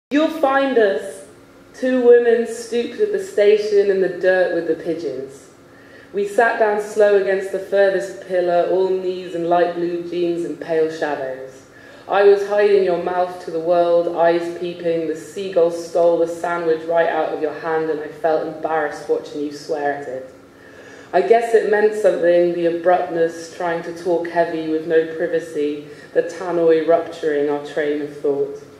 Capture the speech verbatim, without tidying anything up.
You'll find us, two women stooped at the station in the dirt with the pigeons. We sat down slow against the furthest pillar, all knees and light blue jeans and pale shadows. I was hiding your mouth to the world, eyes peeping, the seagull stole the sandwich right out of your hand and I felt embarrassed watching you swear at it. I guess it meant something, the abruptness, trying to talk heavy with no privacy, the tannoy rupturing our train of thought.